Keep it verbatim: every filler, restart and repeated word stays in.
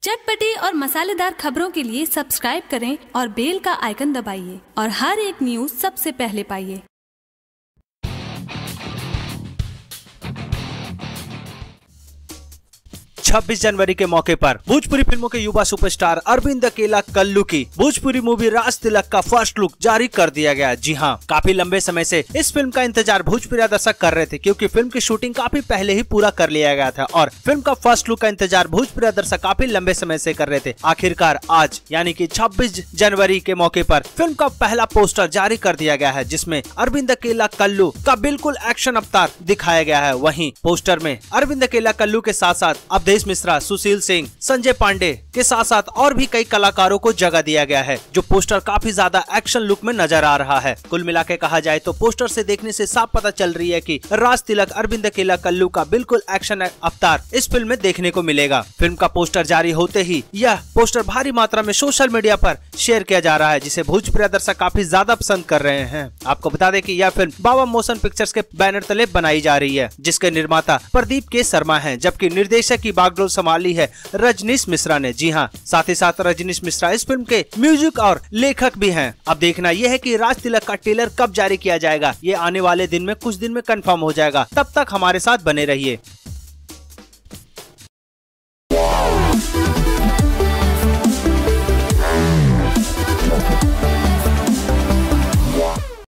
चटपटी और मसालेदार खबरों के लिए सब्सक्राइब करें और बेल का आइकन दबाइए और हर एक न्यूज सबसे पहले पाइए। छब्बीस जनवरी के मौके पर भोजपुरी फिल्मों के युवा सुपरस्टार अरविंद अकेला कल्लू की भोजपुरी मूवी राज तिलक का फर्स्ट लुक जारी कर दिया गया। जी हां, काफी लंबे समय से इस फिल्म का इंतजार भोजपुरी दर्शक कर रहे थे, क्योंकि फिल्म की शूटिंग काफी पहले ही पूरा कर लिया गया था और फिल्म का फर्स्ट लुक का इंतजार भोजपुरी दर्शक काफी लंबे समय से कर रहे थे। आखिरकार आज यानी कि छब्बीस जनवरी के मौके पर फिल्म का पहला पोस्टर जारी कर दिया गया है, जिसमें अरविंद अकेला कल्लू का बिल्कुल एक्शन अवतार दिखाया गया है। वहीं पोस्टर में अरविंद अकेला कल्लू के साथ साथ अब मिश्रा, सुशील सिंह, संजय पांडे के साथ साथ और भी कई कलाकारों को जगह दिया गया है, जो पोस्टर काफी ज्यादा एक्शन लुक में नजर आ रहा है। कुल मिलाके कहा जाए तो पोस्टर से देखने से साफ पता चल रही है कि राज तिलक अरविंद अकेला कल्लू का बिल्कुल एक्शन अवतार इस फिल्म में देखने को मिलेगा। फिल्म का पोस्टर जारी होते ही यह पोस्टर भारी मात्रा में सोशल मीडिया पर शेयर किया जा रहा है, जिसे भोजपुरी दर्शक काफी ज्यादा पसंद कर रहे हैं। आपको बता दें कि यह फिल्म बाबा मोशन पिक्चर्स के बैनर तले बनाई जा रही है, जिसके निर्माता प्रदीप के शर्मा हैं, जबकि निर्देशक की बागडोर संभाली है रजनीश मिश्रा ने। जी हां, साथ ही साथ रजनीश मिश्रा इस फिल्म के म्यूजिक और लेखक भी हैं। अब देखना यह है कि राज तिलक का ट्रेलर कब जारी किया जाएगा। ये आने वाले दिन में कुछ दिन में कंफर्म हो जाएगा। तब तक हमारे साथ बने रहिए।